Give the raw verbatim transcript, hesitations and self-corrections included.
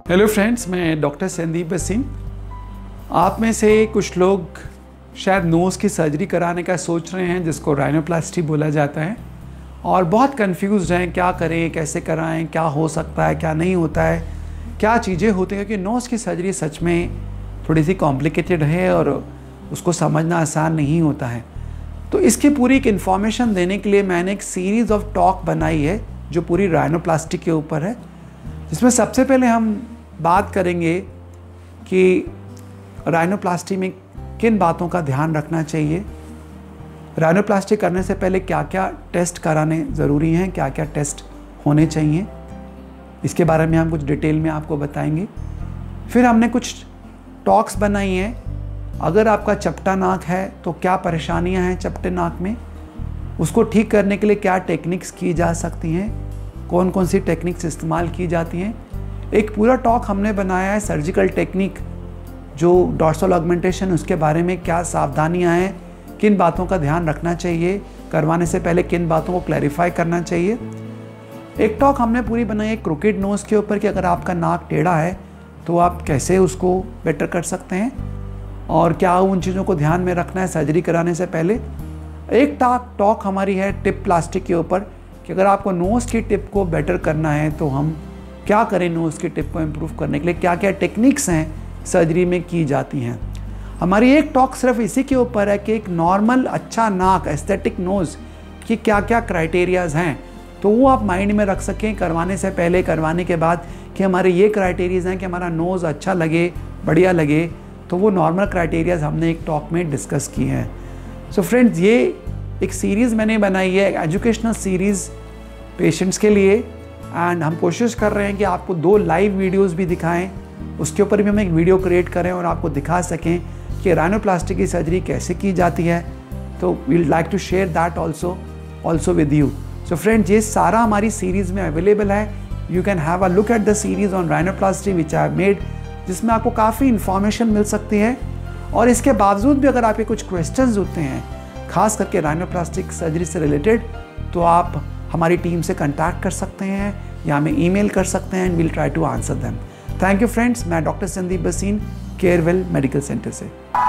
Hello friends, मैं doctor Sandeep Basin. आप में से कुछ लोग शायद नोज़ की सर्जरी कराने का सोच रहे हैं, जिसको राइनोप्लास्टी बोला जाता है, और बहुत कंफ्यूज हैं क्या करें, कैसे कराएं, क्या हो सकता है, क्या नहीं होता है, क्या चीज़ें होती हैं। क्योंकि नोज़ की सर्जरी सच में थोड़ी सी कॉम्प्लिकेटेड है और उसको समझना आसान नहीं होता है। तो इसकी पूरी एक इन्फॉर्मेशन देने के लिए मैंने एक सीरीज़ ऑफ टॉक बनाई है जो पूरी राइनोप्लास्टी के ऊपर है, जिसमें सबसे पहले हम बात करेंगे कि राइनोप्लास्टी में किन बातों का ध्यान रखना चाहिए, राइनोप्लास्टी करने से पहले क्या क्या टेस्ट कराने ज़रूरी हैं, क्या क्या टेस्ट होने चाहिए, इसके बारे में हम कुछ डिटेल में आपको बताएंगे। फिर हमने कुछ टॉक्स बनाई हैं, अगर आपका चपटा नाक है तो क्या परेशानियां हैं चपटे नाक में, उसको ठीक करने के लिए क्या टेक्निक्स की जा सकती हैं, कौन कौन सी टेक्निक्स इस्तेमाल की जाती हैं। एक पूरा टॉक हमने बनाया है सर्जिकल टेक्निक, जो डॉर्सल ऑगमेंटेशन, उसके बारे में क्या सावधानियां हैं, किन बातों का ध्यान रखना चाहिए, करवाने से पहले किन बातों को क्लैरिफाई करना चाहिए। एक टॉक हमने पूरी बनाई है क्रोकेड नोज़ के ऊपर कि अगर आपका नाक टेढ़ा है तो आप कैसे उसको बेटर कर सकते हैं और क्या उन चीज़ों को ध्यान में रखना है सर्जरी कराने से पहले। एक टॉक टॉक हमारी है टिप प्लास्टिक के ऊपर कि अगर आपको नोज़ की टिप को बेटर करना है तो हम क्या करें, नोज़ की टिप को इम्प्रूव करने के लिए क्या क्या टेक्निक्स हैं सर्जरी में की जाती हैं। हमारी एक टॉक सिर्फ इसी के ऊपर है कि एक नॉर्मल अच्छा नाक, एस्थेटिक नोज़ की क्या क्या क्राइटेरियाज़ हैं, तो वो आप माइंड में रख सकें करवाने से पहले, करवाने के बाद, कि हमारे ये क्राइटेरियाज़ हैं कि हमारा नोज़ अच्छा लगे, बढ़िया लगे। तो वो नॉर्मल क्राइटेरियाज़ हमने एक टॉक में डिस्कस किए हैं। सो फ्रेंड्स, ये एक सीरीज़ मैंने बनाई है, एजुकेशनल सीरीज़ पेशेंट्स के लिए, एंड हम कोशिश कर रहे हैं कि आपको दो लाइव वीडियोस भी दिखाएं, उसके ऊपर भी हम एक वीडियो क्रिएट करें और आपको दिखा सकें कि राइनोप्लास्टी की सर्जरी कैसे की जाती है। तो we like to share that also also with you. So friends, ये सारा हमारी सीरीज़ में अवेलेबल है। You can have a look at the series on rhinoplasty which I have made, जिसमें आपको काफ़ी इन्फॉर्मेशन मिल सकती है। और इसके बावजूद भी अगर आपके कुछ क्वेश्चंस होते हैं, खास करके राइनोप्लास्टिक सर्जरी से रिलेटेड, तो आप हमारी टीम से कांटेक्ट कर सकते हैं या हमें ईमेल कर सकते हैं, and we'll try to answer them. Thank you friends, मैं doctor Sandeep Basin, Carewell medical centre से।